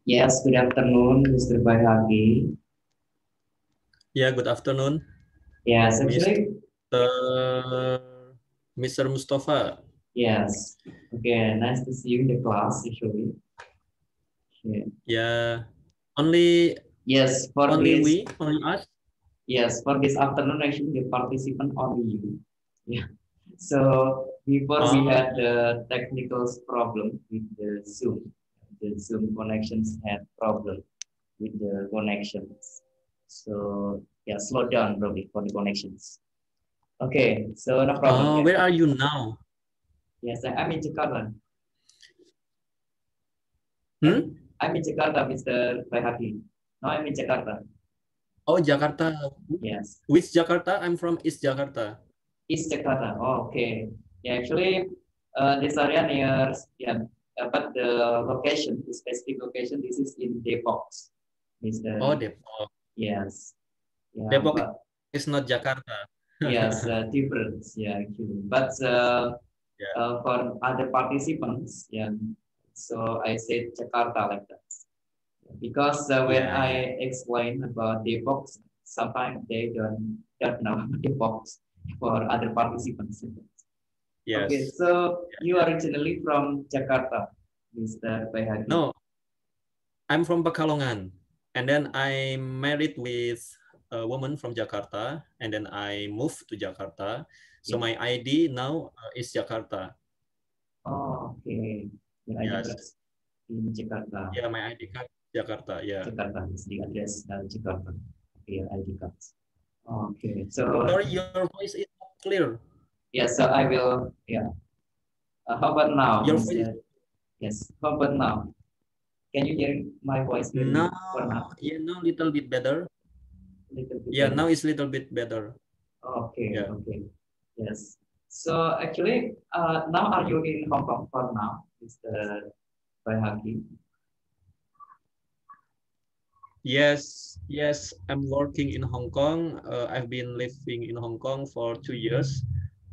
Yes, good afternoon, Mr. Bayhagi. Yeah, good afternoon, Yes, Mr. actually, Mr. Mustafa. yes. Okay, nice to see you in the class, actually. Yeah. Yeah, only Yes, for only this, we, only us. yes, for this afternoon, actually, the participant only you. Yeah. So before we Oh, had the technical problem with the Zoom connections had problem with the connections. So yeah, slow down probably for the connections. Okay, so no problem. Yeah. where are you now? Yes, I'm in Jakarta. I'm Hmm? I'm in Jakarta, Mr. Bayhaki. No, I'm in Jakarta. Oh, Jakarta. Yes, Which Jakarta? I'm from East Jakarta. East Jakarta. Oh, okay. Yeah, actually, this area near, yeah, but the location, the specific location, this is in Depok, Oh, Mr. Depok. Yes, yeah, Depok but is not Jakarta. yes, different. Yeah, actually, but Yeah. for other participants, yeah. So I said Jakarta like that. Because when Yeah, yeah. I explain about Depok, sometimes they don't know Depok for other participants. Okay, Yes. so Yeah, you yeah. are originally from Jakarta, Mr. Bayhagi. No, I'm from Pekalongan, and then I married with a woman from Jakarta, and then I moved to Jakarta. So Yeah. my ID now is Jakarta. Oh, okay. Your ID Yes, card in Jakarta. yeah, my ID card Jakarta. Yeah. Jakarta is the address Jakarta. Okay, your ID card. Okay, so Sorry, your voice is not clear. yeah, so I will. Yeah. How about now, Your voice is Mr. Yes. How about now? Can you hear my voice clearly now, for now? yeah, now little bit better. Little bit Yeah, better. now it's little bit better. Okay, Yeah. okay. Yes. So actually, now are you in Hong Kong for now, Mr. Bayhaki? Yes, yes, I'm working in Hong Kong. I've been living in Hong Kong for 2 years.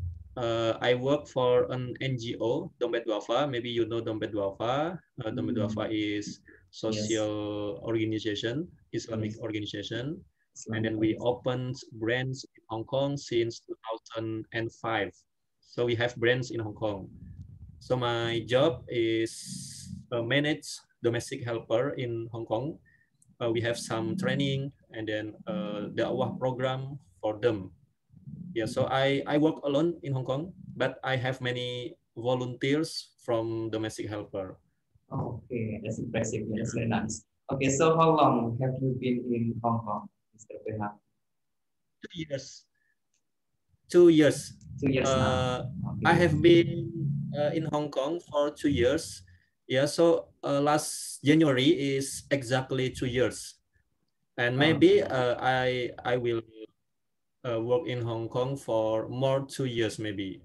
I work for an NGO, Dompet Duafa. Maybe you know Dompet Duafa. Dompet Hmm. Duafa is Yes, social organization, Islamic yes. organization. And Islamic then we organization. opened branch in Hong Kong since 2005. So we have branch in Hong Kong. So my job is manage domestic helper in Hong Kong. We have some training and then the dakwah program for them. Yeah, so I work alone in Hong Kong, but I have many volunteers from domestic helper. Okay, that's impressive. Yeah, that's Yeah. very nice. Okay, so how long have you been in Hong Kong, Mr. Bayhaki? 2 years. 2 years. 2 years now. I Okay. have been in Hong Kong for 2 years. Yeah, so last January is exactly 2 years, and maybe Okay. I will work in Hong Kong for more 2 years maybe.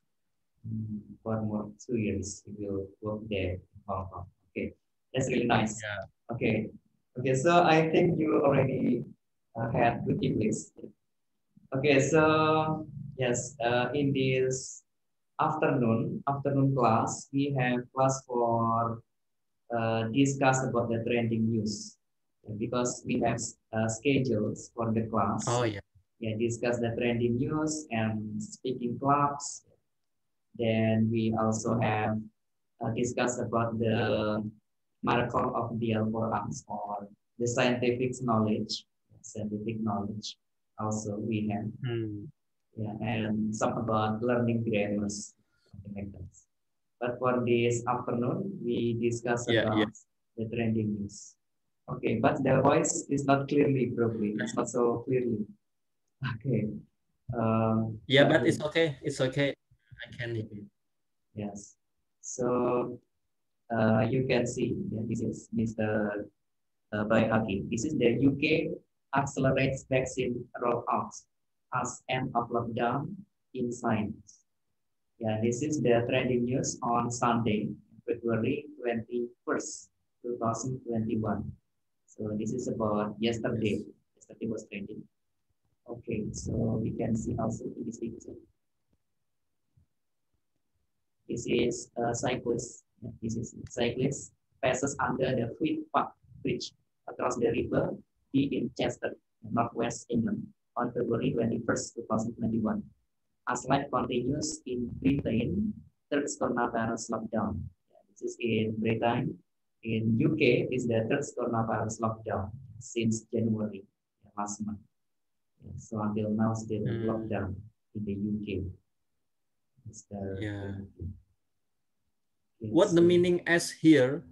For more 2 years, you will work there in Hong Kong. Okay, that's really nice. Yeah. Okay, okay. So I think you already had good English. Okay, so yes, in this afternoon class, we have class for discuss about the trending news because we have schedules for the class. Oh yeah. Yeah, discuss the trending news and speaking clubs. Then we also have discuss about the miracle of the Al-Quran or the scientific knowledge. Also, we have Hmm. yeah, and some about learning grammars, something like that. But for this afternoon, we discuss Yeah, yeah. about the trending news. Okay, but the voice is not clearly, probably. It's not so clearly. Okay. Yeah, But but it's okay. It's okay. I can. okay. Yes. So you can see yeah, this is Mr. Bayhaki. This is the UK accelerates vaccine rollout as end of lockdown in science. Yeah, this is the trending news on Sunday, February 21st, 2021. So this is about yesterday. Yes. Yesterday was trending. Okay, so we can see also in this picture. This is a cyclist. Yeah, this is cyclist passes under the Fleet Park Bridge across the river in Chester, Northwest England, on February 21st, 2021. As life continues in Britain, third coronavirus lockdown. This is in Britain. In UK, is the third coronavirus lockdown since January last month. So until now, still lockdown in the UK. Yeah. What the meaning as here?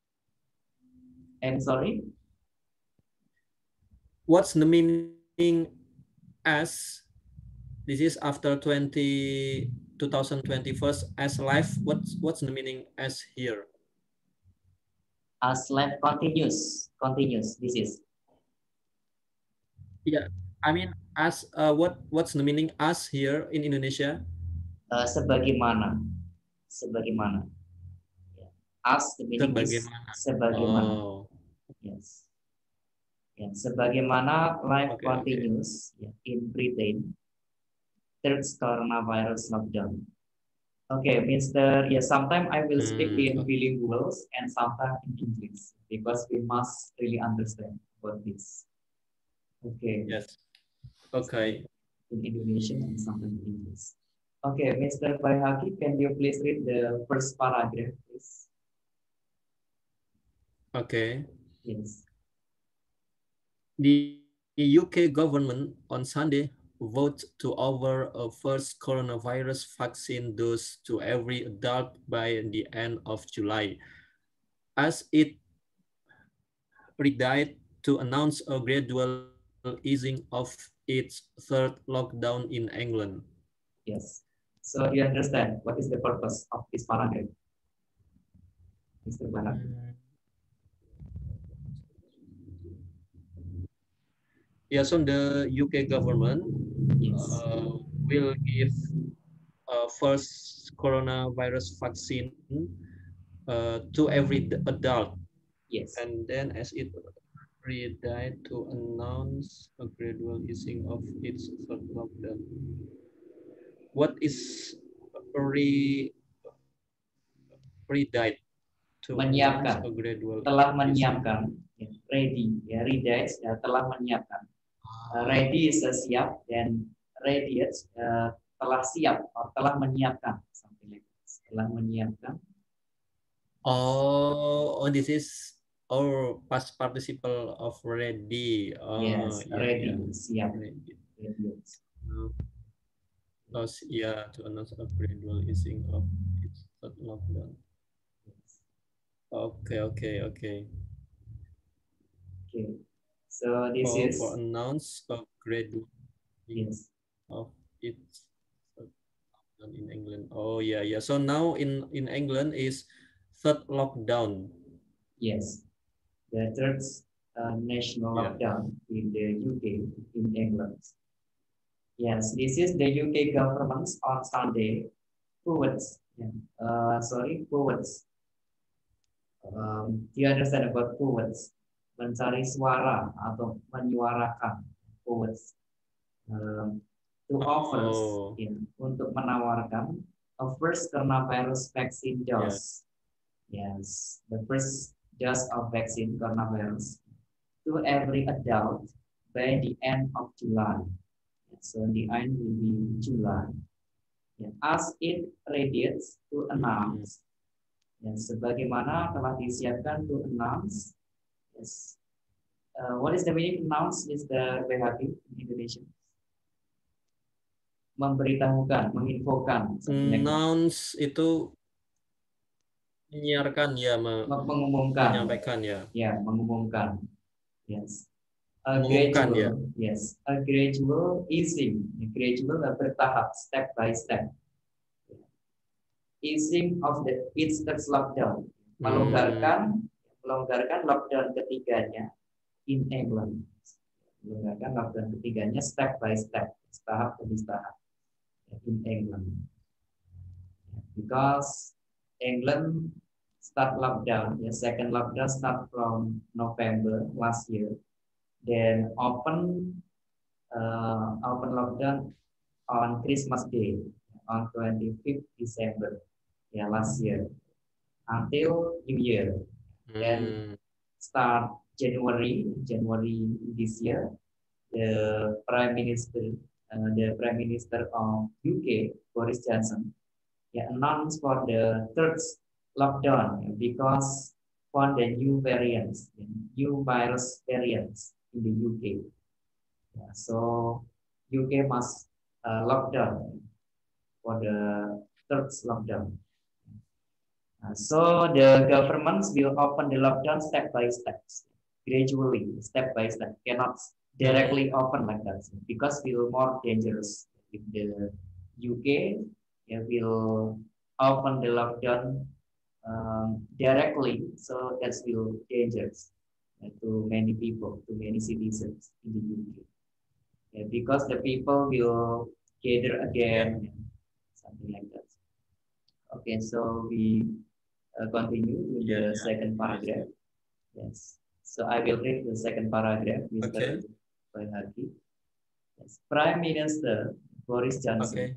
I'm sorry? What's the meaning as? This is after 2021 as life. What's the meaning as here? As life continues. This is. Yeah, I mean as what's the meaning as here in Indonesia? Sebagaimana. As the meaning is sebagaimana. Oh. Yes. Sebagaimana life continues in Britain, third coronavirus lockdown. Okay, Mr. Yes, sometimes I will speak in bilinguals and sometimes in English because we must really understand what this. Okay. Yes. Okay. In Indonesian and sometimes in English. Okay, Mr. Bayhaki, can you please read the first paragraph, please? Okay. Yes. The UK government on Sunday voted to offer a first coronavirus vaccine dose to every adult by the end of July, as it readied to announce a gradual easing of its third lockdown in England. Yes. So you understand what is the purpose of this paragraph, Mr. Bayhaki? Yes, so the UK government will give first coronavirus vaccine to every adult. Yes. And then as it readied to announce a gradual easing of its third lockdown. What is readied? Menyiapkan. Telah menyiapkan. Ready. Ya, ready telah menyiapkan. Ready is siap dan ready telah siap atau telah menyiapkan. Telah menyiapkan. Oh, this is past participle of ready. Yes, ready, siap. Ready. To announce a gradual easing of its third lockdown. Okay. So this is for announce a gradual of its lockdown in England. Oh yeah. So now in England is third lockdown. Yes, the third national lockdown in the UK, in England. Yes, this is the UK government on Sunday. Forwards. Forwards. Do you understand about forwards? Mencari suara atau menyuarakan. Forwards. To offers, untuk menawarkan a first coronavirus vaccine dose. Yes, the first dose of vaccine coronavirus to every adult by the end of July. So the end will be July. As it readies to announce, sebagaimana telah disiapkan to announce. Yes. What is the meaning announce? Is the BHP in Indonesia? Memberitahukan, menginfokan. Announce itu menyiarkan mengumumkan, menyampaikan mengumumkan. Yes. A gradual easing, gradual bertahap, step by step. Easing of its third lockdown, melonggarkan lockdown ketiganya in England. Melonggarkan lockdown ketiganya step by step, tahap demi tahap in England. Because England start lockdown, second lockdown start from November last year. Then open lockdown on Christmas Day on 25th December last year until New Year Then start January this year, the Prime Minister of UK, Boris Johnson, announced for the third lockdown because for the new variants, new virus variants in the UK. So UK must lock down for the third lockdown. So the governments will open the lockdown step by step, gradually, step by step. Cannot directly open like that because it will more dangerous. If the UK will open the lockdown directly, so that's will dangerous to many people, to many citizens in the UK. Because the people will gather again, something like that. Okay, so we continue with the second paragraph. Yes. So I will read the second paragraph, Mr. Bayhaqi. Yes. Prime Minister Boris Johnson,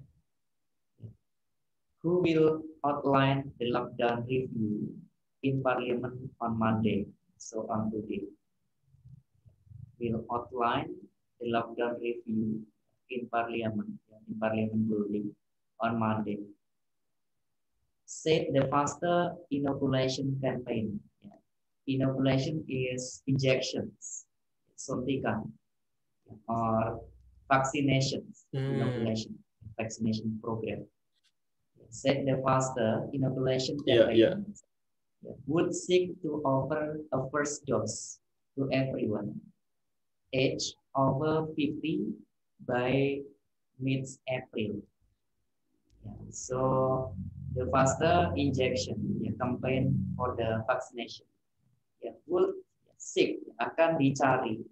who will outline the lockdown review in Parliament on Monday. So on today, will outline the lockdown review in Parliament building on Monday. Said the faster inoculation campaign. Inoculation is injections, suntikan, or vaccinations, inoculation, vaccination program. Said the faster inoculation campaign would seek to offer a first dose to everyone aged over 50 by mid-April. So the faster injection campaign for the vaccination would seek akan dicari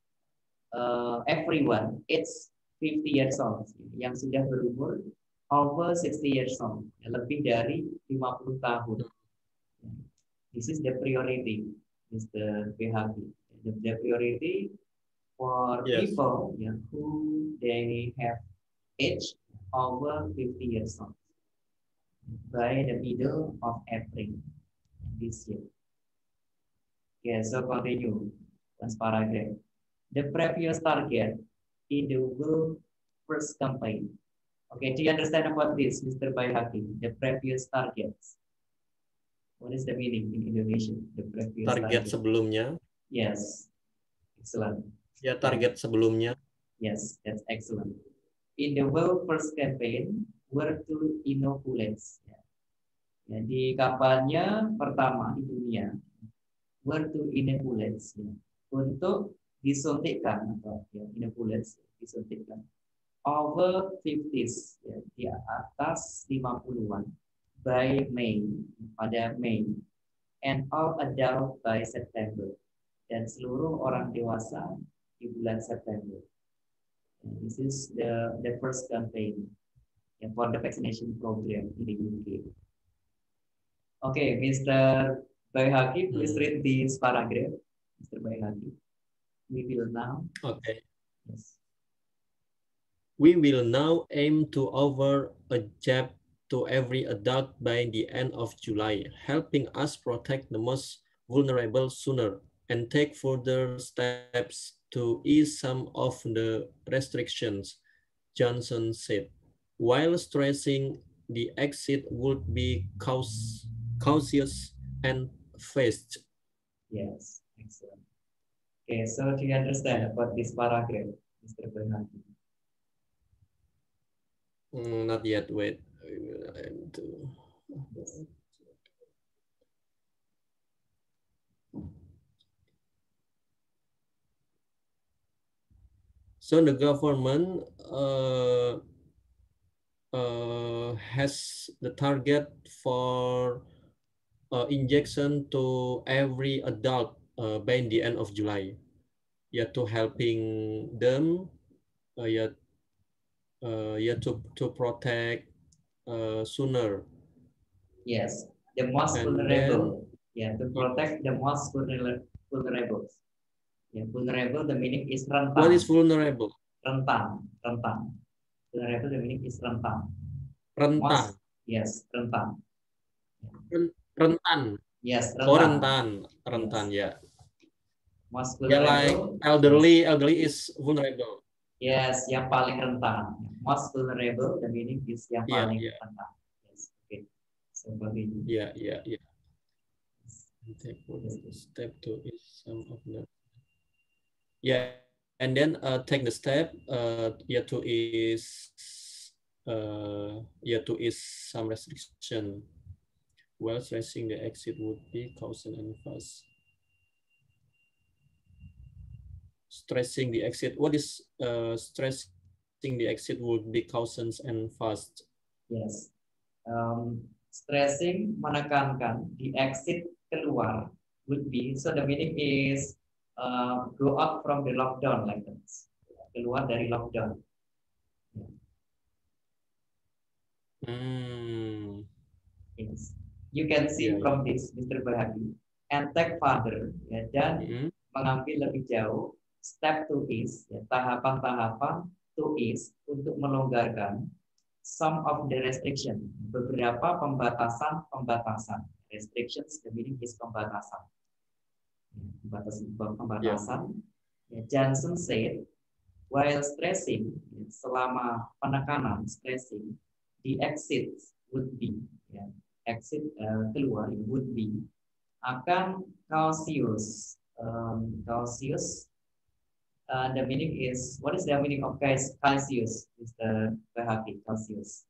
everyone it's 50 years old yang sudah berumur over 60 years old, lebih dari 50 tahun. This is the priority, Mr. PHB. The priority for people who they have age over 50 years old by the middle of April this year. Okay, so continue. Last paragraph. The previous target in the world first campaign. Okay, do you understand about this, Mr. Bayhaqi? The previous targets. What is the meaning in Indonesian? The previous target sebelumnya. Yes, excellent. Ya, target sebelumnya. Yes, that's excellent. In the world first campaign, were to inoculate. Di kampanye pertama di dunia, were to inoculate, untuk disuntikkan atau inoculate disuntikkan over 50s, di atas 50-an by May, pada Mei, and all adult by September, dan seluruh orang dewasa di bulan September. And this is the first campaign for the vaccination program in the UK. Okay, Mr. Bayhaqi, please read this paragraph, Mr. Bayhaqi. We will now. Okay. Yes. We will now aim to offer a jab to every adult by the end of July, helping us protect the most vulnerable sooner and take further steps to ease some of the restrictions, Johnson said, while stressing the exit would be cautious and phased. Yes, excellent. Okay, so do you understand about this paragraph, Mr. Bernardo? Not yet, wait. So the government has the target for injection to every adult by the end of July. To helping them, to protect sooner. Yes, the most vulnerable. To protect the most vulnerable. Vulnerable, the meaning is rentan. What is vulnerable? Rentan. Vulnerable, the meaning is rentan. Rentan. Yes, rentan. Rentan. Yes, Oh, rentan. rentan Yes. ya. Most Ya, like vulnerable. Yes. elderly is vulnerable. Yes, yang paling rentan. Most vulnerable, the meaning is yang Iya, paling iya, rentan. Yes. Okay. Seperti itu. iya, iya, iya. Take Yes. step to is some of the yeah, and then take the step to is some restriction. While stressing the exit would be caution and fast. Stressing the exit. What is stressing the exit would be cautions and fast? Yes. Stressing menekankan di exit keluar would be, so the meaning is go out from the lockdown like that. Keluar dari lockdown. Hmm. Yes. You can see Yeah, yeah. from this, Mr. Bahagi, and take further, ya, dan mengambil lebih jauh, step to ease, ya, tahapan-tahapan to ease untuk melonggarkan some of the restriction, beberapa pembatasan. Restrictions, the meaning is pembatasan. Yeah. Ya, Johnson said, while stressing, ya, selama penekanan, stressing, the exit would be, ya, exit keluar would be, akan cautious. Cautious, the meaning is, what is the meaning of cautious? Mr. Bahagi, cautious.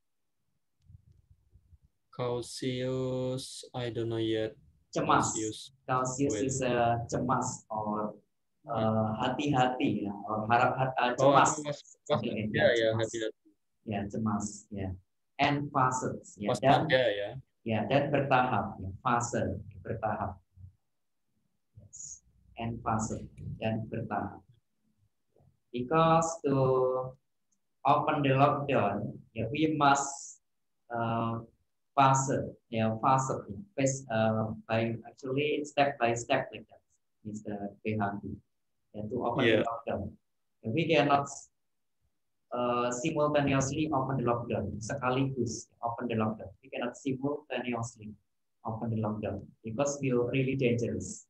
Cautious, I don't know yet. Cemas. Cautious Well. is cemas or hati-hati, ya, or harap cemas. Something like that. Ya, hati-hati. Ya, cemas, ya. And phases, ya, Waspada ya. Ya, dan bertahap, ya, fase, bertahap. Yes. And fase, dan bertahap. Because to open the lockdown, ya, we must fase, ya, fase, by actually step by step like that, Mr. PHP, ya, to open the lockdown. Ya, we cannot simultaneously open the lockdown, sekaligus open the lockdown. We cannot simultaneously open the lockdown because we're really dangerous.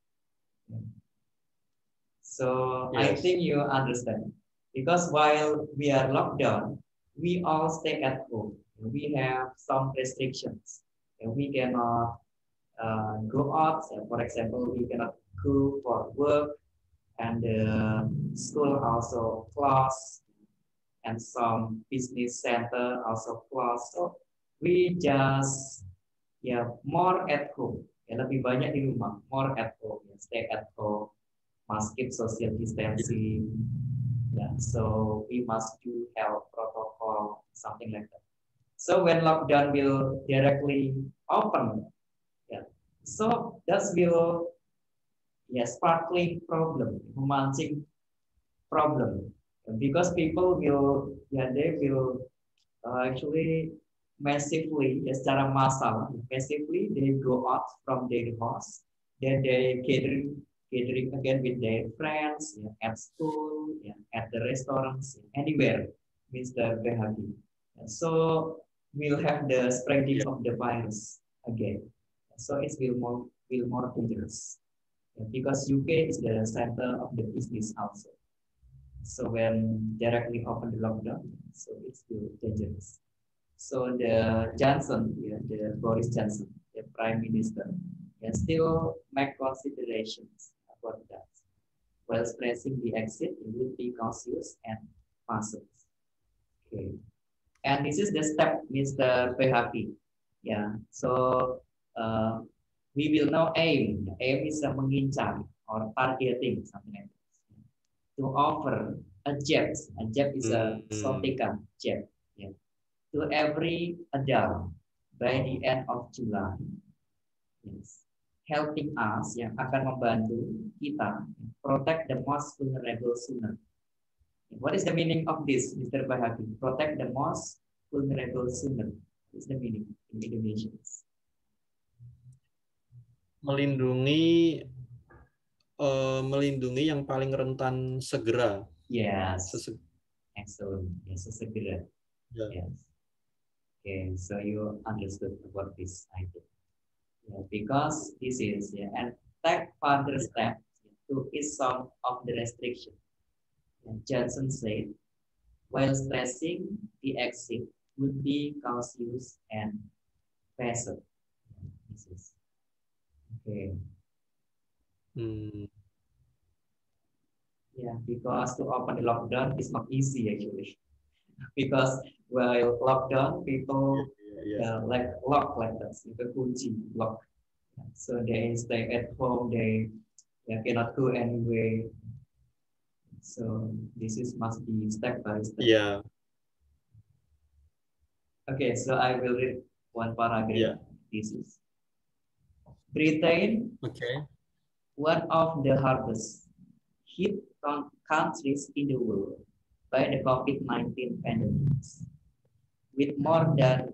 So yes. I think you understand. Because while we are locked down, we all stay at home. We have some restrictions. And we cannot go out. For example, we cannot go for work, and school also closed, and some business center also closed. So we just more at home. Lebih banyak di rumah, more at home. Stay at home, must keep social distancing. Yeah, so we must do health protocol, something like that. So when lockdown will directly open, yeah, so that will sparkling problem, memancing problem, because people will they will actually massively, secara massal, massively they go out from their house, then they gathering again with their friends, at school, at the restaurants, anywhere, Mr. Behagi. So we'll have the spreading of the virus again. So it will more dangerous, because UK is the center of the business also. So when directly open the lockdown, so it's still dangerous. So the Johnson, the Boris Johnson, the Prime Minister, still make considerations about that. While stressing the exit, it will be cautious and fast. Okay. And this is the step, Mr. PHP. Yeah. So we will now aim. Aim is a mengincar or targeting, something like that. To offer a jab. A jab is a suntikan jab. Yeah. To every adult by the end of July. Yes. Helping us, yang akan membantu kita protect the most vulnerable sooner. What is the meaning of this, Mr. Bahagi? Protect the most vulnerable sooner. What is the meaning in Indonesia? Melindungi yang paling rentan segera. Yes. Excellent. Yes, sesegera. Yeah. Yes. Okay, so you understood about this, I think. because this is and take further steps to ease some of the restriction. And Johnson said, while stressing the exit would be cautious and passive. This is okay. Yeah, because to open the lockdown is not easy actually. Because while lockdown, people like lock like that, the kunci lock. So they stay at home. They cannot go anywhere. So this is must be step by step. Yeah. Okay, so I will read one paragraph. Yeah. This is Britain. Okay. One of the hardest hit countries in the world by the COVID-19 pandemic, with more than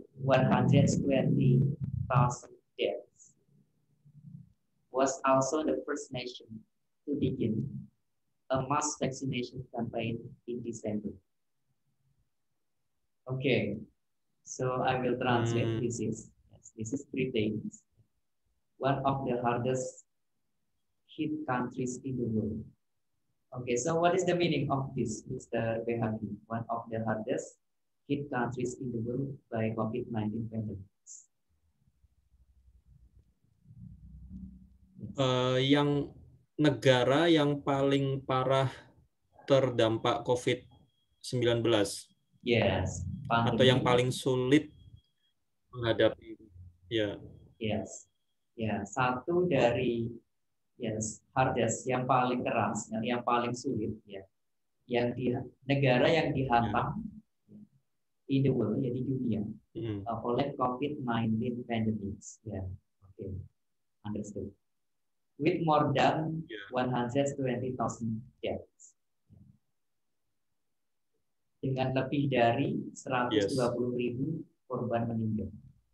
120,000 deaths, was also the first nation to begin a mass vaccination campaign in December. Okay, so I will translate. This is Britain, one of the hardest hit countries in the world. Okay, so what is the meaning of this, Mr. Behaki? One of the hardest hit countries in the world by COVID-19 pandemic. Yang negara yang paling parah terdampak COVID-19. Yes. Atau yang paling sulit menghadapi. Ya. Yes. Ya, satu dari hardest yang paling keras, yang paling sulit ya. Yang di negara yang dihantam in the world, ya di dunia oleh COVID-19 pandemic. Ya. Oke. Understood. With more than 120,000 deaths. Dengan lebih dari 120.000 korban meninggal.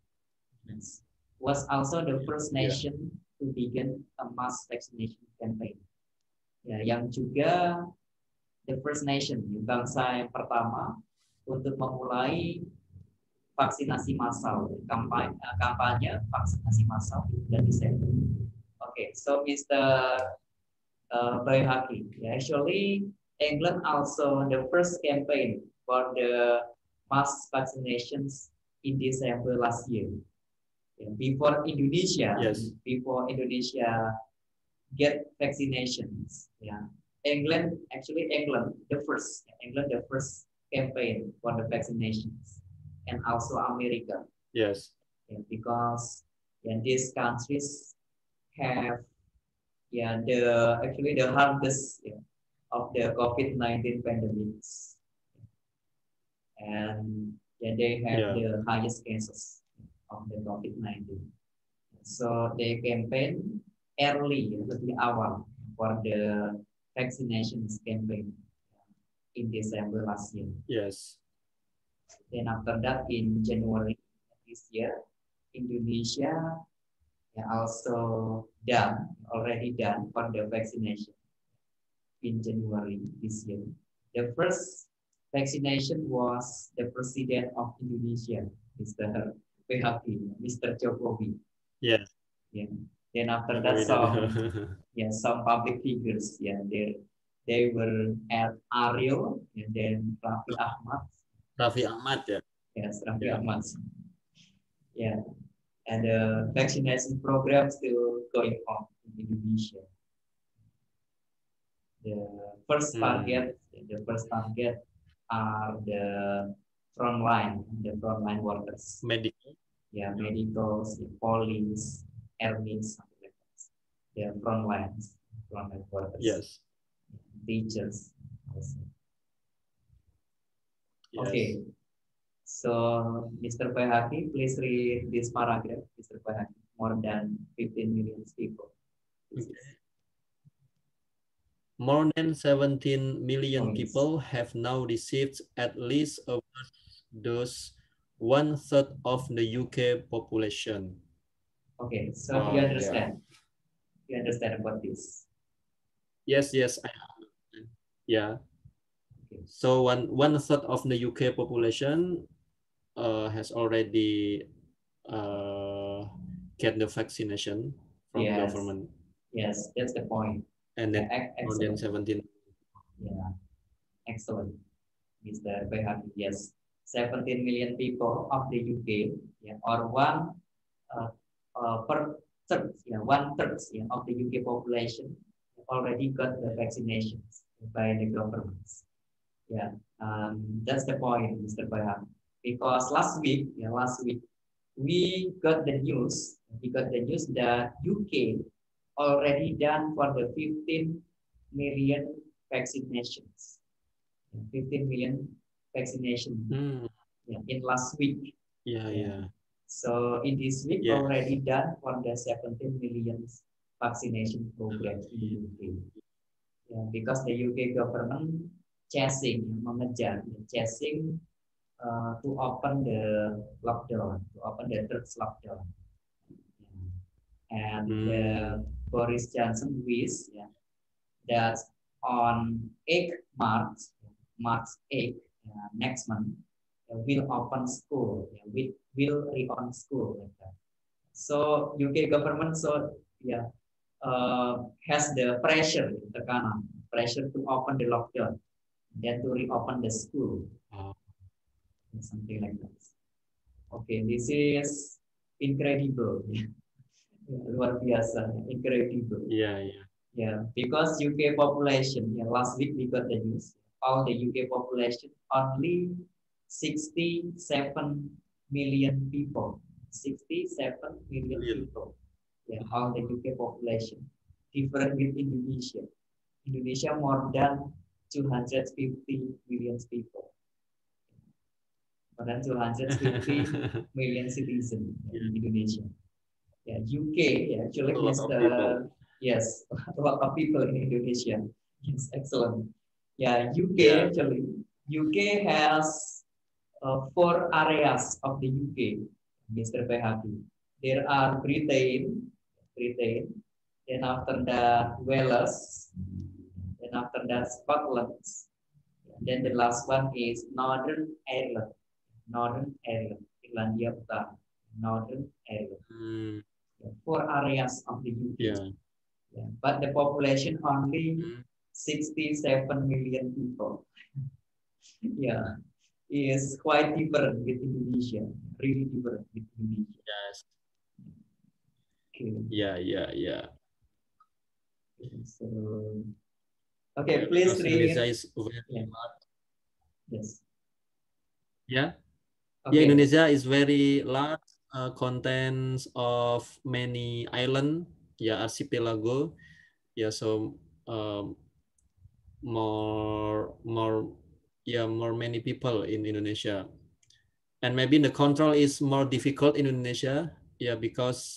Was also the first nation to begin a mass vaccination campaign. Ya, yang juga the first nation, bangsa yang pertama untuk memulai vaksinasi massal, kampanye vaksinasi massal di bulan Desember. Okay, so Mr. Bayhaki, actually England also the first campaign for the mass vaccinations in December last year. Before Indonesia, get vaccinations. Yeah, England the first campaign for the vaccinations, and also America. Yes. Because these countries have the hardest of the COVID-19 pandemics, and they have the highest cases of the COVID-19. So they campaign early, lebih awal for the vaccinations campaign in December last year. Yes. Then after that, in January this year, Indonesia also already done for the vaccination in January this year. The first vaccination was the President of Indonesia, Mr. PHP, Mr. Jokowi. Yes. Yeah. Then after that, some public figures. Yeah, they were at Ariel, and then Raffi Ahmad. Raffi Ahmad, ya. Yes, Raffi Ahmad. Yeah, and the vaccination program still going on in Indonesia. The first target are the frontline workers. Medical. Yeah, medicals, the police, armies, the frontline workers. Yes. Teachers. Also. Yes. Okay. So, Mr. Bayhaki, please read this paragraph, Mr. Bayhaki. More than 15 million people. Okay. More than 17 million people have now received at least a first dose, 1/3 of the UK population. Okay, so do you understand? You understand about this? Yes, I understand. Yeah. Okay. So 1/3 of the UK population has already get the vaccination from Yes. government. Yes, that's the point. And then more than Excellent. 17. Yeah, excellent, Mr. Behati. Yes, 17 million people of the UK, yeah, or one per third, yeah, one third, yeah, of the UK population already got the vaccinations by the governments. Yeah, that's the point, Mr. Behati. Because last week we got the news. We got the news that UK already done for the 15 million vaccinations. 15 million vaccination in last week. Yeah. So in this week Yes. already done for the 17 million vaccination program in the UK. Yeah, because the UK government mengejar, to open the lockdown, to open the third lockdown. And Boris Johnson wish, that on 8th March 8th, next month, will open school, will reopen school like that. So UK government has the pressure to open the lockdown, then to reopen the school, something like that. Okay, this is incredible. Luar biasa, incredible. Yeah, because UK population, last week we got the news, all the UK population, only 67 million people. 67 million people. Yeah, all the UK population. Different with Indonesia. Indonesia more than 250 million people. More than 250 million citizens in Indonesia. Yeah, UK actually is yes, a lot of people in Indonesia. Yes, excellent. Yeah, UK has 4 areas of the UK, Mr. Behati. There are Britain, then after that Wales, then after that Scotland, then the last one is Northern Ireland, Irlandia Utara, Northern Ireland. 4 areas of the UK. Yeah. But the population only 67 million people. Yeah, is quite different with Indonesia. Really different with Indonesia. Yes. Okay. Yeah. So, okay, please read. Indonesia is very large. Yes. Yeah. Okay. Yeah, Indonesia is very large, contains of many island, archipelago. So more many people in Indonesia, and maybe the control is more difficult in Indonesia, because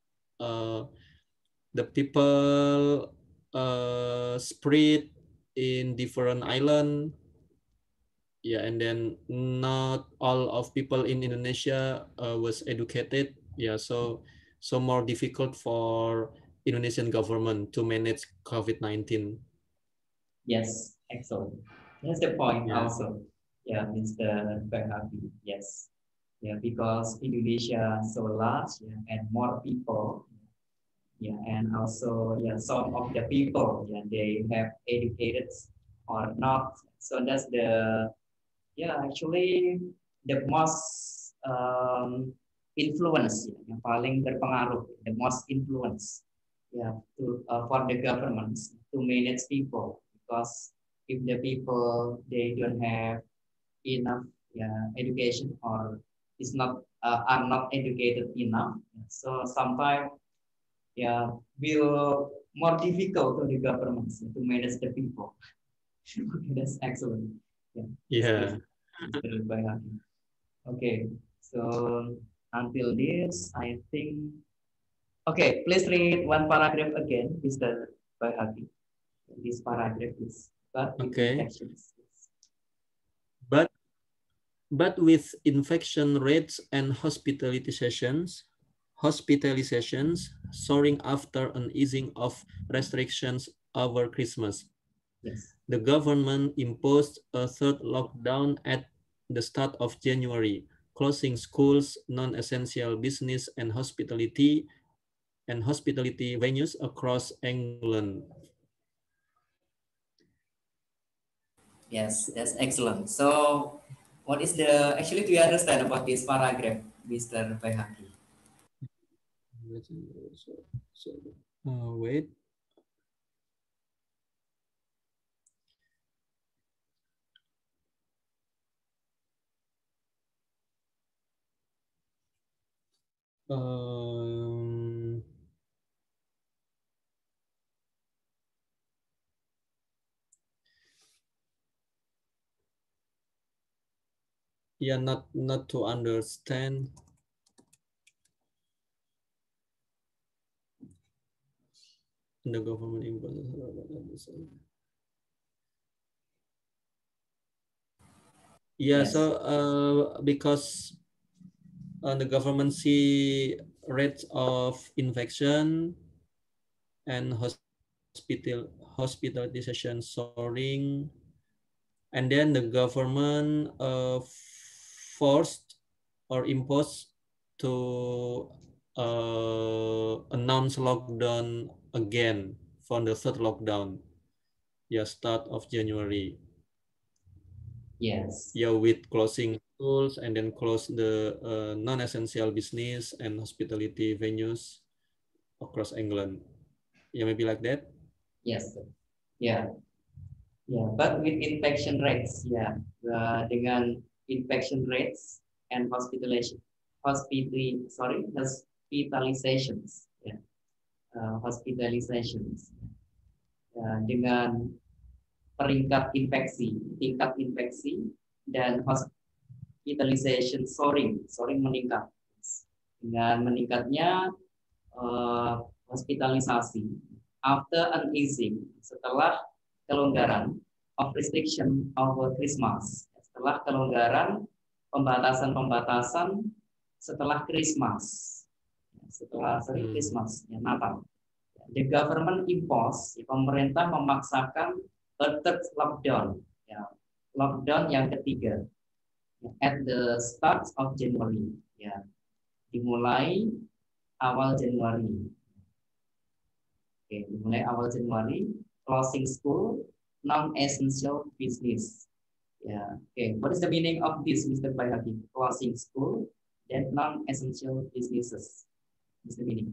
the people spread in different island, and then not all of people in Indonesia was educated, so more difficult for Indonesian government to manage COVID-19. Yes, excellent. That's the point also. Yeah, Mr. Behati. Yes. Yeah, because Indonesia is so large, and more people. Yeah, and also some of the people, they have educated or not. So that's actually the most influence, yang paling berpengaruh, the most influence, for the governments to manage people, because if the people they don't have enough education or is not are not educated enough, so sometimes will more difficult to the governments to manage the people. Okay, that's excellent. Okay, so until this, I think. Okay, please read one paragraph again, Mr. Bahagi. This paragraph is about infections. But with infection rates and hospitalizations soaring after an easing of restrictions over Christmas, the government imposed a third lockdown at the start of January, closing schools, non-essential business, and hospitality venues across England. Yes, that's excellent. So, what is the actually do you understand about this paragraph, Mr. Bayhaki? Wait. Yeah, not to understand. The government imposes. Yeah, Yes. so because the government see rates of infection and hospitalization soaring, and then the government forced or imposed to announce lockdown again for the third lockdown. Yeah, start of January. Yes. Yeah, with closing schools and then close the non-essential business and hospitality venues across England. Yeah, maybe like that. Yes. Yeah. Yeah. But with infection rates, yeah, dengan infection rates and hospitalizations, yeah, hospitalizations, dengan peringkat infeksi, tingkat infeksi dan hospitalization soaring meningkat. Dengan meningkatnya hospitalisasi after an easing, setelah kelonggaran of restriction over Christmas, setelah kelonggaran pembatasan-pembatasan setelah Christmas, setelah Christmas, ya, Natal. The government impose, ya, pemerintah memaksakan a third lockdown, ya, lockdown yang ketiga, ya, at the start of January, ya, dimulai awal Januari. Oke, dimulai awal Januari, closing school, non-essential business. Ya, oke. What is the meaning of this, Mr. Bayhaki? Closing school dan non-essential businesses. What's the meaning?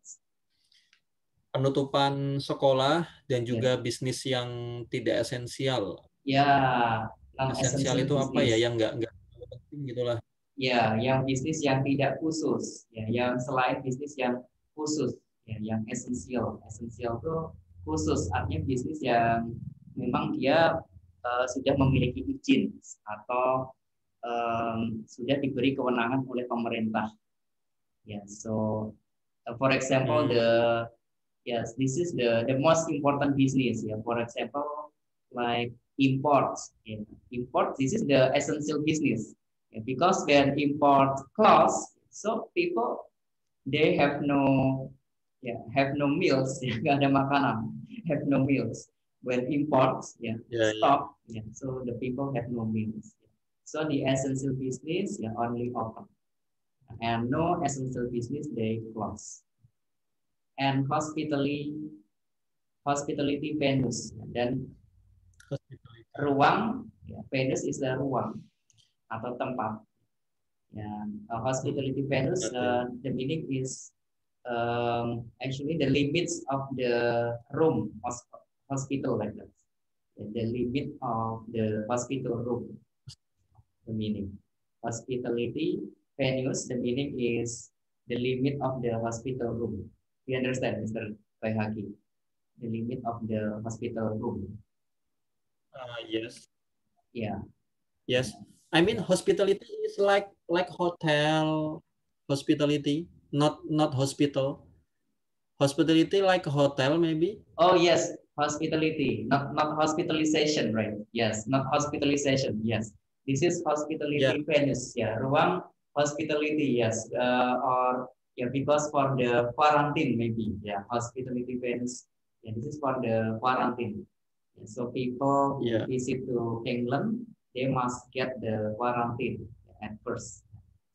Penutupan sekolah dan juga bisnis yang tidak esensial. Ya, esensial itu apa ya? Yang nggak penting gitulah. Ya, yang bisnis yang tidak khusus, ya, yang selain bisnis yang khusus, ya, yang esensial. Esensial itu khusus, artinya bisnis yang memang dia sudah memiliki izin atau sudah diberi kewenangan oleh pemerintah. Ya, so for example yes, this is the most important business. Yeah, for example, like imports. Yeah. Import, this is the essential business. Yeah, because when import close, so people they have no meals. Nggak ada makanan, have no meals. When imports stop, yeah, so the people have no meals. So the essential business only open, and no essential business they close. And hospitality venues, dan ruang, ya, venues is the ruang atau tempat. Ya, hospitality venues, the meaning is actually the limits of the room hospital, like that. The limit of the hospital room, the meaning. Hospitality venues, the meaning is the limit of the hospital room. You understand, Mr. Bayhaki? The limit of the hospital room. Yes. Yeah. Yes. I mean, hospitality is like hotel hospitality, not hospital. Hospitality like a hotel, maybe. Oh yes, hospitality, not hospitalization, right? Yes, not hospitalization. Yes, this is hospitality venues. Yeah, ruang hospitality. Yes, or yeah, because for the quarantine maybe. Yeah, hospitality venues. Yeah, this is for the quarantine. Yeah, so people who visit to England, they must get the quarantine at first.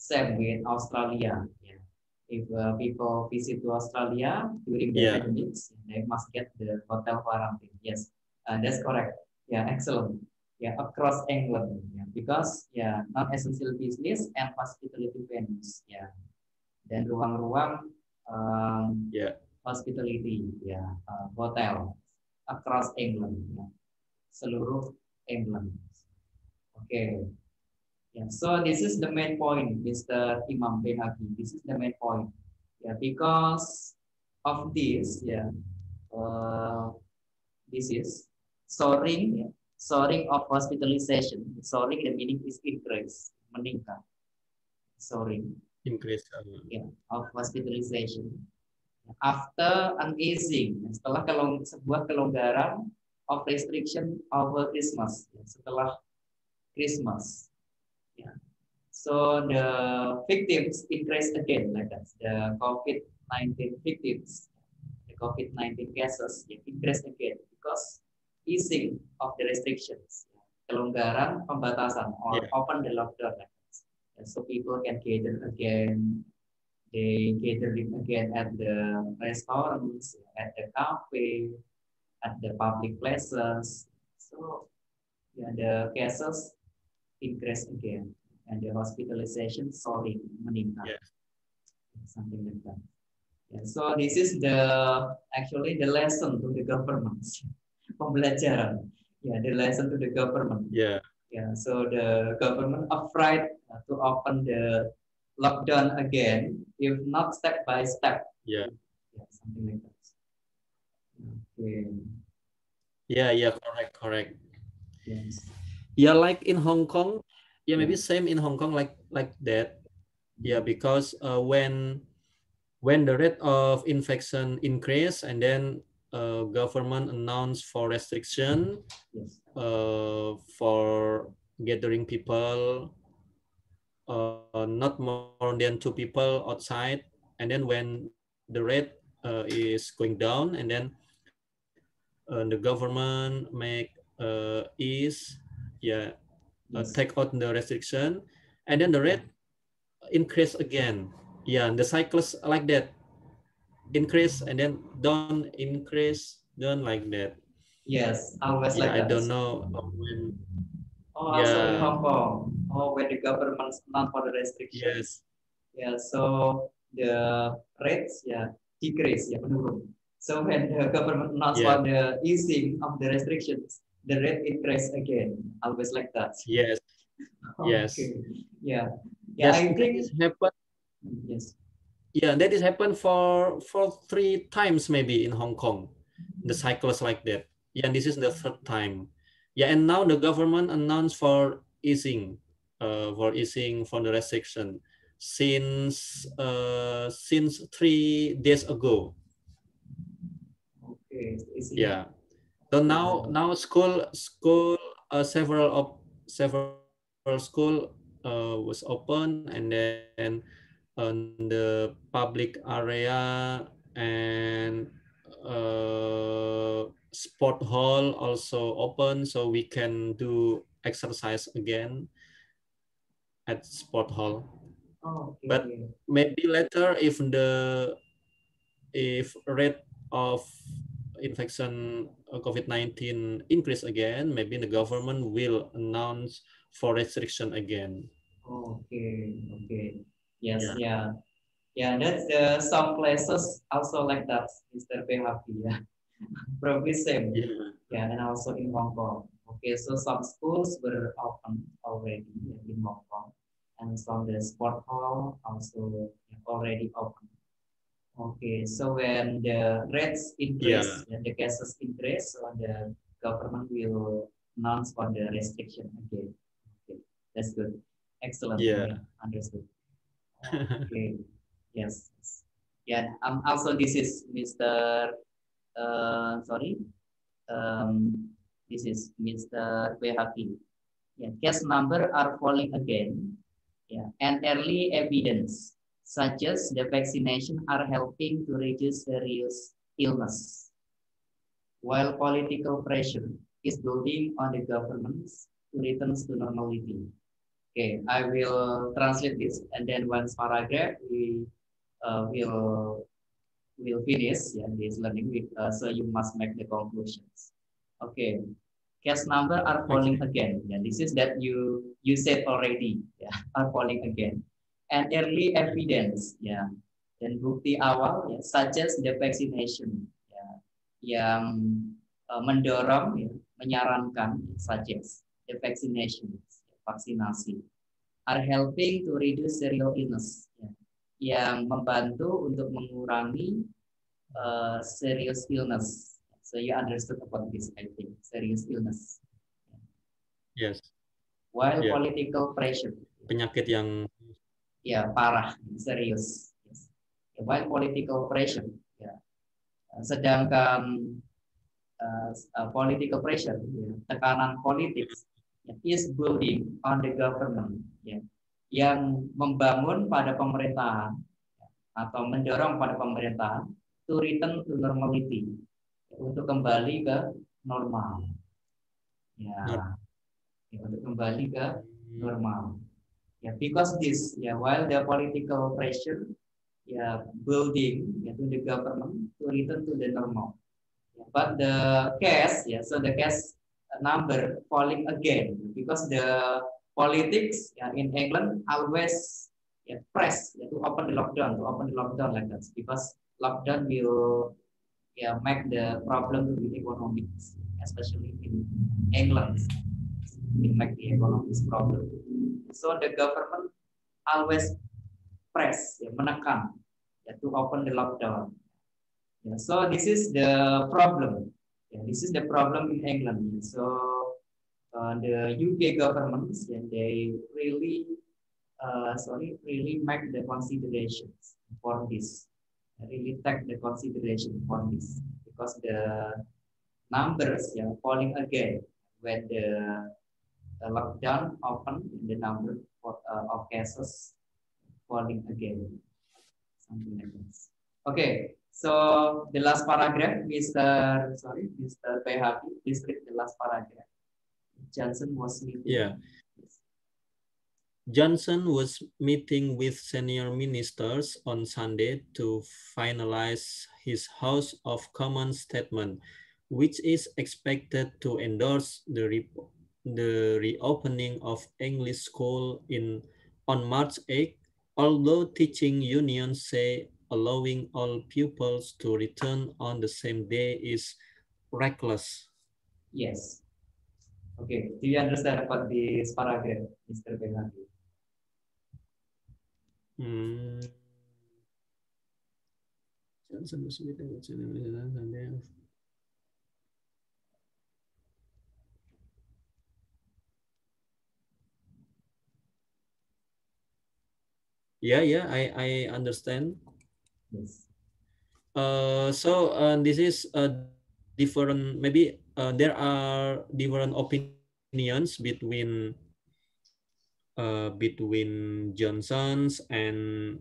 Same with Australia. Yeah. If people visit to Australia during the Yeah. pandemics, they must get the hotel quarantine. Yes, that's correct. Yeah, excellent. Yeah, across England. Yeah, because yeah, non-essential business and hospitality venues. Yeah, dan ruang-ruang Yeah. hospitality. Yeah, hotel across England. Yeah. Seluruh England. Okay. Yeah, so this is the main point, Mr. Imam Behaki. This is the main point. Yeah, because of this, yeah, uh, this is soaring, yeah, soaring of hospitalization. Soaring, the meaning is increase, meningkat. Soaring, Increase. yeah, of hospitalization. After an easing, setelah sebuah kelonggaran of restriction over Christmas, ya, setelah Christmas. Ya. So the victims increase again, like that. The COVID-19 victims, the COVID-19 cases increase again because easing of the restrictions, kelonggaran pembatasan or Yeah. open the lockdown, like that. And so people can gather again. They gathering again at the restaurants, at the cafe, at the public places. So yeah, the cases increase again and the hospitalization sorry meningkat, Yeah. something like that. Yeah, so this is the actually the lesson to the government. Pembelajaran. Yeah, the lesson to the government. Yeah. Yeah, so the government afraid to open the lockdown again, if not step by step. Yeah. Yeah, something like that. Okay. Yeah. Yeah. Correct. Correct. Yes. Yeah, like in Hong Kong. Yeah, Yeah. maybe same in Hong Kong, like that. Yeah, because when the rate of infection increase and then government announced for restriction Yes. for gathering people, not more than 2 people outside, and then when the rate is going down, and then the government make ease, yeah, Yes. take out the restriction, and then the rate increase again. Yeah, and the cycles like that, increase and then don't increase, don't like that. Yes. Always Yeah, like I that. don't know when. Oh, also in Yeah. Hong Kong. Oh, when the government announced for the restrictions. Yes. Yeah, so the rates decrease, menurun. So when the government announced Yeah. for the easing of the restrictions, the rate increase again. Always like that. Yes. Yes. Okay. Yeah. Yeah, Yes, I that think is happen. yes. Yeah, that is happened for 3 times maybe in Hong Kong. The cycles like that. Yeah, and this is the third time. Yeah, and now the government announced for easing for the restriction since 3 days ago. Okay. Easing. Yeah. So now several school was open, and then the public area and sport hall also open, so we can do exercise again at sport hall. Oh, okay, But okay. maybe later, if rate of infection COVID-19 increase again, maybe the government will announce for restriction again. Okay, okay. Yes, Yeah. yeah. Yeah, that's some places also like that, Mr. PHP, yeah. Probably same. Yeah. Yeah, and also in Hong Kong. Okay, so some schools were open already in Hong Kong, and some the sport hall also already open. Okay, so when the rates Yeah. increase, when the cases increase, so the government will announce for the restriction again. Okay, that's good. Excellent. Yeah. Yeah, understood. Okay, yes. Yeah, also this is Mr. Sorry, this is Mr. Behaki. Yeah, case number are falling again. Yeah, and early evidence such as the vaccination are helping to reduce serious illness, while political pressure is building on the governments to return to normality. Okay, I will translate this, and then once paragraph we will finish this learning. So you must make the conclusions. Okay, case number are falling Okay. again. Yeah, this is that you said already. Yeah, are falling again, and early evidence. Yeah, dan bukti awal ya, such as the vaccination. Ya, yang mendorong, ya, menyarankan, such as the vaccination, vaksinasi, are helping to reduce serial illness, ya, yang membantu untuk mengurangi serious illness. So you understood about this, I think, serious illness. Yes. While Yeah. political pressure. Penyakit yang Ya parah, serius. Yes. While political pressure. Ya. Sedangkan political pressure, ya, tekanan politik, ya, is building on the government, ya, yang membangun pada pemerintahan, ya, atau mendorong pada pemerintahan to return to normality, ya, untuk kembali ke normal, ya, ya, untuk kembali ke normal, ya, because this, ya, while the political pressure, ya, building, ya, to the government to return to the normal. But the case, yeah, so the case number falling again because the politics, yeah, in England always, yeah, press, yeah, to open the lockdown like that, because lockdown will, yeah, make the problem with economics, especially in England, it make the economics problem. So the government always press, yeah, menekan, yeah, to open the lockdown. Yeah, so this is the problem. Yeah, this is the problem in England. So the UK governments, yeah, they really, really make the considerations for this. Really take the consideration for this because the numbers, yeah, falling again when the lockdown open, the number of cases falling again, something like this. Okay, so the last paragraph, Mr. Behavi, please read the last paragraph. Johnson was meeting. Yeah. Johnson was meeting with senior ministers on Sunday to finalize his House of Commons statement, which is expected to endorse the reopening of English school on March 8, although teaching unions say allowing all pupils to return on the same day is reckless. Yes. Okay. Do you understand about this paragraph, Mr. Benhadi? Johnson was meeting with Sunday. Yeah, I understand. Yes. So this is different. Maybe there are different opinions between Johnson's and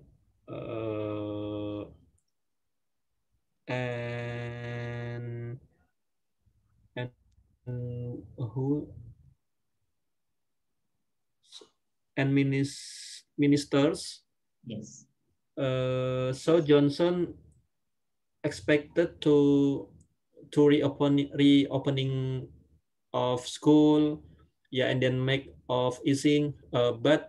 who and ministers. Yes. So Johnson expected to reopening of school, yeah, and then make of easing, but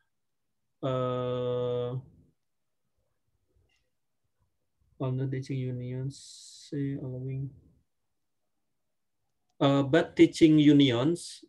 on the teaching unions say allowing, but teaching unions,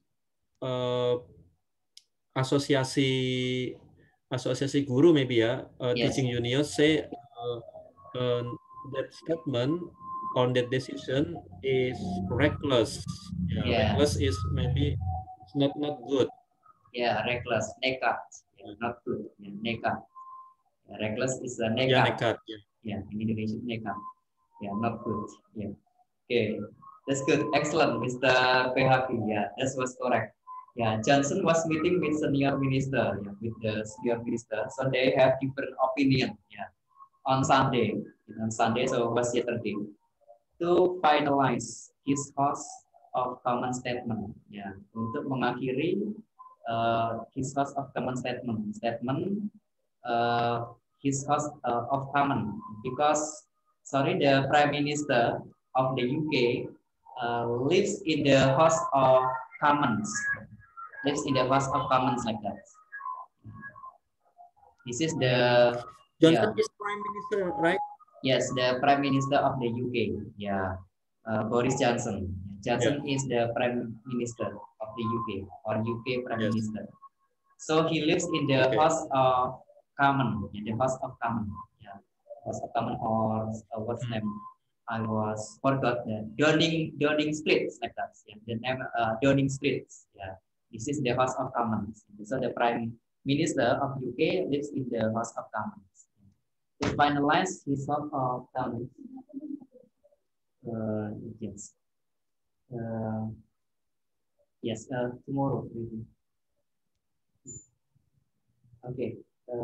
asosiasi guru maybe ya, Yes. teaching unions say that statement on that decision is reckless. Yeah, Yes. reckless is maybe it's not good. Yeah, reckless, nekat, yeah, not good. Yeah, nekat. Yeah, reckless is a nekat. Yeah, nekat. Yeah. Yeah, in Indonesia nekat. Yeah, not good. Yeah. Okay, that's good. Excellent, Mr. PHP. Yeah, that was correct. Yeah, Johnson was meeting with senior minister, yeah, with the senior minister. So they have different opinion. Yeah, on Sunday, so it was yesterday, to finalize his House of Commons statement. Ya, untuk mengakhiri his House of Commons his House of Commons, because sorry, the Prime Minister of the UK lives in the House of Commons, like that. This is the Johnson is Prime Minister, right? yes, the Prime Minister of the UK. Yeah, Boris Johnson. Johnson is the Prime Minister of the UK, or UK Prime Minister. So he lives in the House of Commons, Yeah, House of Commons, or what's name? I was forgot that Downing Street, like that. Yeah, the name Downing Street. Yeah, this is the House of Commons. So the Prime Minister of UK lives in the House of Commons. To finalize his House of Commons, yes, uh, yes, tomorrow maybe. Okay.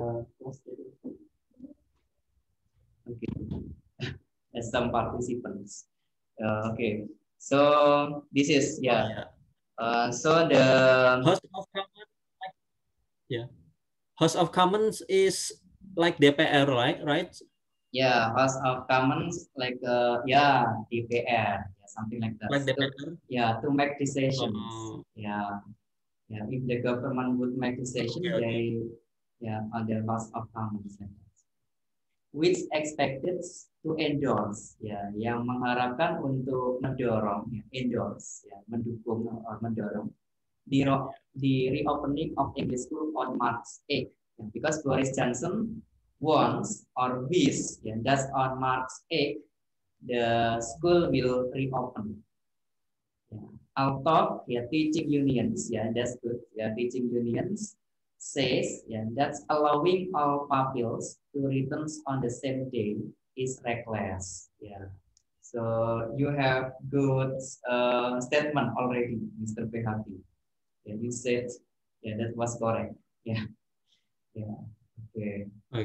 Okay. As some participants. Okay. So this is so the House of Commons, House of Commons is like DPR, right? Right? Yeah, House of Commons like DPR, something like that. Like DPR. To make decisions. Yeah. If the government would make decision, they on the House of Commons. Which expected to endorse, yang mengharapkan untuk mendorong, endorse, mendukung atau mendorong the reopening of English school on March 8, because Boris Johnson wants or wish, that on March 8 the school will reopen. Out of teaching unions, that's good. Teaching unions says that's allowing all pupils to return on the same day is reckless. So you have good statement already, Mr. PHP. You said that was correct. Okay.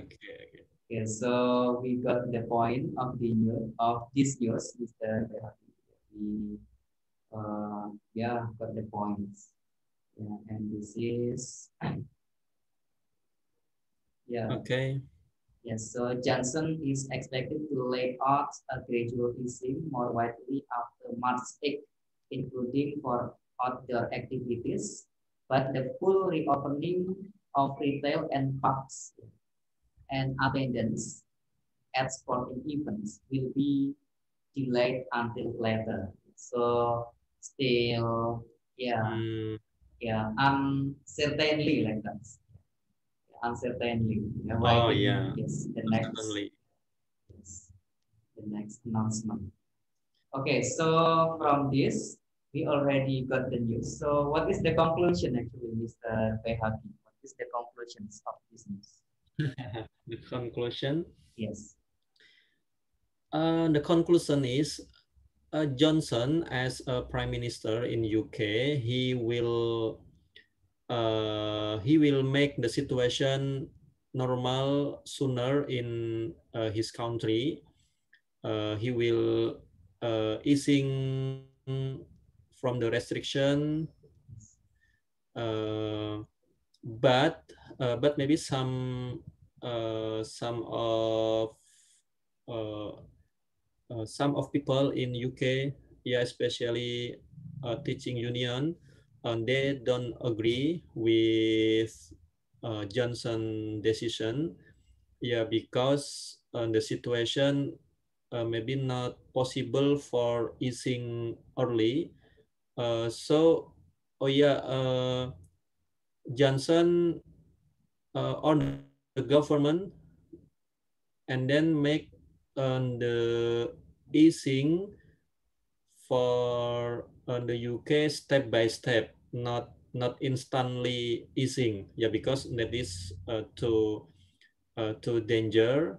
So we got the point of the news of this news, Mr. PHP. Got the points. And this is Okay. Yes, so Johnson is expected to lay out a gradual easing more widely after March 8, including for outdoor activities, but the full reopening of retail and pubs and attendance at sporting events will be delayed until later. So still, uncertainly, like that. Uncertainly. Yes, the next announcement. Okay, so from this, we already got the news. So what is the conclusion actually, Mr. Behaki? What is the conclusions of this news? The conclusion? Yes. The conclusion is Johnson as a prime minister in UK, he will make the situation normal sooner in his country. He will easing from the restriction, but maybe some of people in UK, especially teaching union, they don't agree with Johnson decision, because the situation maybe not possible for easing early. Johnson on the government and then make the easing for the UK step by step, not instantly easing, because that is too danger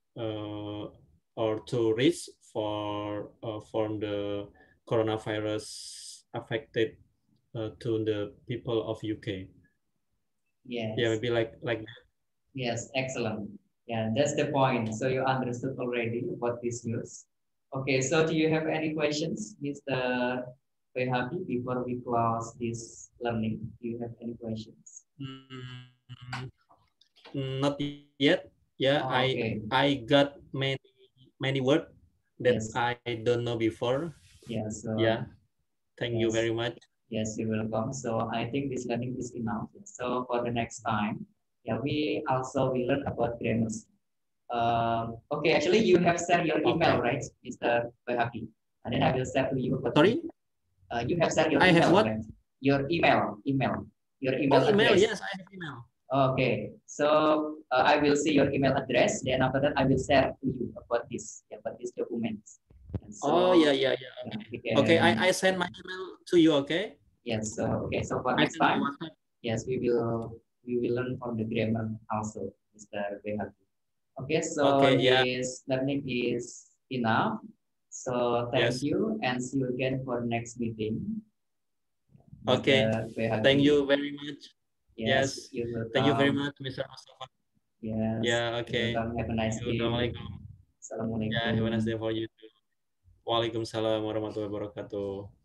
or too risk for from the coronavirus affected to the people of UK. Yes. Maybe like that. Yes, excellent. That's the point. So you understood already what this news. Okay, so do you have any questions, Mr. happy before we close this learning? Do you have any questions? Mm, not yet. Yeah, Oh, okay. I got many words that Yes. I don't know before. Yes. Yeah, thank you Yes. very much. Yes, you're welcome. So I think this learning is enough. So for the next time, yeah, we also will learn about grammars. Okay, actually you have sent your email, Okay. right, Mr. Happy? And then I will send to you about Sorry, you have sent your I have email, what? right? Your your Oh, email email. address. Yes, I have email. Okay, so I will see your email address. Then after that, I will share to you about this, yeah, about these documents. And Oh, yeah, so yeah, yeah. yeah, we Okay, can I send my email to you. Okay, yes. So okay, so for I next send my time, WhatsApp. yes, we will learn from the grammar also, Mr. Behati. Okay, so Okay, yeah. this learning is enough. So thank Yes. you and see you again for next meeting, Okay. Mr. Thank Behati. you very much. Yes, Yes. you're Thank you very welcome. much, Mr. Mustafa. Yes, Yeah. you're Okay. welcome. Have a Thank nice you. day. Assalamualaikum. Yeah. Have a nice Assalamualaikum. day for you too. Waalaikumsalam warahmatullahi wabarakatuh.